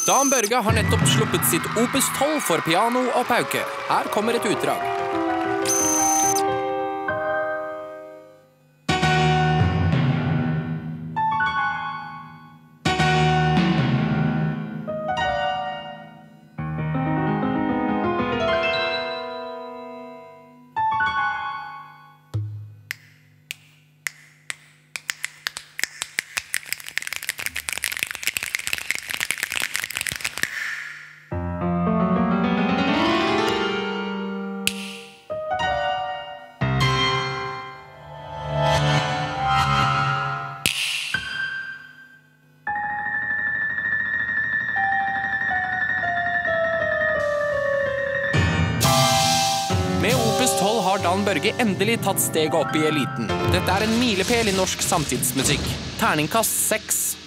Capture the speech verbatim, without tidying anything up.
Dan Børge har nettopp sluppet sitt Opus tolv for piano og pauke. Her kommer et utdrag. Med Opus tolv har Dan Børge endelig tatt steget opp i eliten. Dette er en milepæl i norsk samtidsmusikk. Terningkast seks.